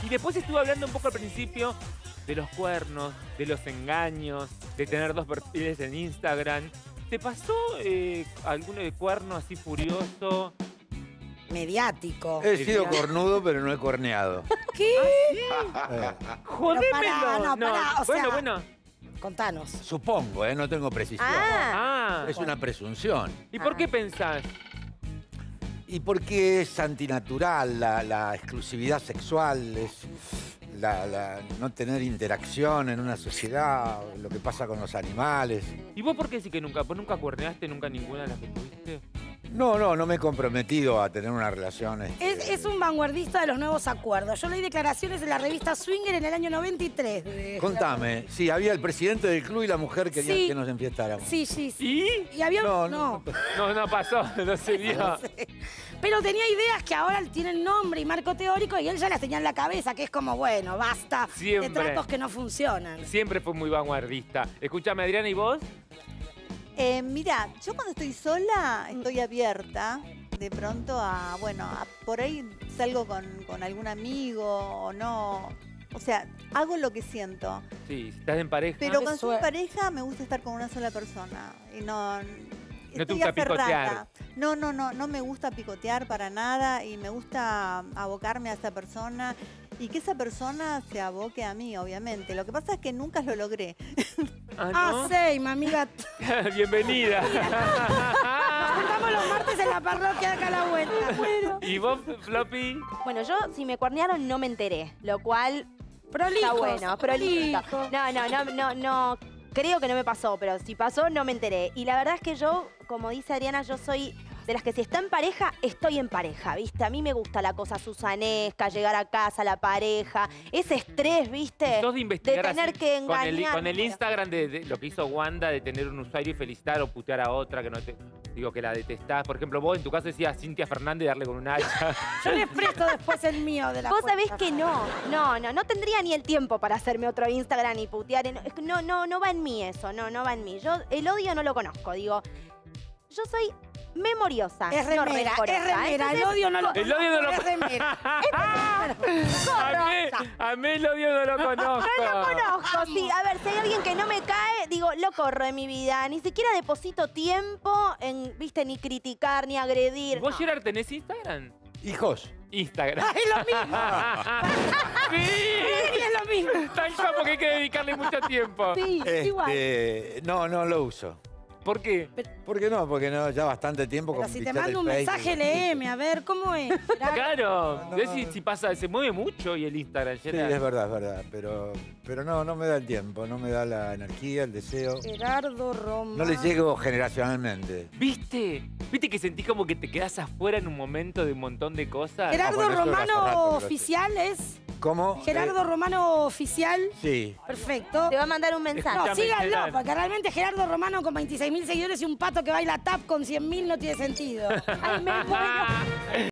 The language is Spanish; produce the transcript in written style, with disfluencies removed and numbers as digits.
Y después estuve hablando un poco al principio de los cuernos, de los engaños, de tener 2 perfiles en Instagram. ¿Te pasó alguno de cuerno así furioso? Mediático. He sido cornudo, pero no he corneado. ¿Qué? ¡Jodémelo! Pará, o sea, Bueno. Contanos. Supongo, no tengo precisión. Ah. Es una presunción. ¿Y por qué pensás? Y porque es antinatural la exclusividad sexual, es no tener interacción en una sociedad, lo que pasa con los animales. ¿Y vos por qué sí que nunca? ¿Vos nunca cuerneaste nunca ninguna de las que tuviste? No me he comprometido a tener una relación. Es un vanguardista de los nuevos acuerdos. Yo leí declaraciones en la revista Swinger en el año 93. Contame, sí, había el presidente del club y la mujer quería que nos enfiestáramos. Sí. ¿Y? había No pasó, no se dio. No sé. Pero tenía ideas que ahora tienen nombre y marco teórico y él ya las tenía en la cabeza, que es como, bueno, basta de tratos que no funcionan. Siempre fue muy vanguardista. Escúchame, Adriana, ¿y vos? Mira, yo cuando estoy sola estoy abierta de pronto por ahí salgo con algún amigo o no. O sea, hago lo que siento. Sí, si estás en pareja. Pero cuando estoy en pareja me gusta estar con una sola persona. Y no te gusta picotear. No me gusta picotear para nada y me gusta abocarme a esa persona y que esa persona se aboque a mí, obviamente. Lo que pasa es que nunca lo logré. ¿No? Sí, amiga. Bienvenida. Nos juntamos los martes en la parroquia acá a la vuelta. Bueno. ¿Y vos, Floppy? Bueno, yo si me cuernearon no me enteré, lo cual Prolijos. está bueno, prolijo. No, creo que no me pasó, pero si pasó no me enteré. Y la verdad es que yo, como dice Adriana, yo soy de las que si está en pareja, estoy en pareja, ¿viste? A mí me gusta la cosa susanesca, llegar a casa, la pareja, ese estrés, ¿viste? ¿Sos de investigar de tener así, que engañar. con el Instagram de lo que hizo Wanda, de tener un usuario y felicitar o putear a otra que no te... Digo, que la detestás. Por ejemplo, vos en tu caso decías Cintia Fernández darle con un hacha. Yo les presto después el mío de la Vos cuenta. sabés que no tendría ni el tiempo para hacerme otro Instagram y putear. No va en mí eso, no va en mí. Yo el odio no lo conozco, digo. Yo soy memoriosa. Es remera, no rencorosa. es remera. Entonces, El odio no lo El odio no lo Es remera. A mí el odio no lo conozco. No lo conozco, sí. A ver, si hay alguien que no me cae, digo, lo corro de mi vida. Ni siquiera deposito tiempo en, viste, ni criticar, ni agredir. ¿Vos, no. Gerard, tenés Instagram? Hijos. Instagram. Es lo mismo. ¡Sí! Es lo mismo. Tan capo que hay que dedicarle mucho tiempo. Sí, igual. No lo uso. ¿Por qué? ¿Por qué no? Porque ya bastante tiempo Pero con si te picar mando un el Facebook. mensaje, leeme, a ver, ¿cómo es? Claro. No. ¿Ves si pasa? Se mueve mucho y el Instagram, Sí, Gerard. es verdad. Pero no me da el tiempo, no me da la energía, el deseo. Gerardo Romano. No le llego generacionalmente. ¿Viste? ¿Viste que sentís como que te quedás afuera en un momento de un montón de cosas? Gerardo bueno, eso era hace Romano rato, pero oficial es. ¿Cómo? Gerardo Romano oficial. Sí. Perfecto. Te va a mandar un mensaje. No, Escúchame, síganlo, Gerard. porque realmente Gerardo Romano con 26.000 seguidores y un pato que baila tap con 100.000 no tiene sentido. Ay, me muero.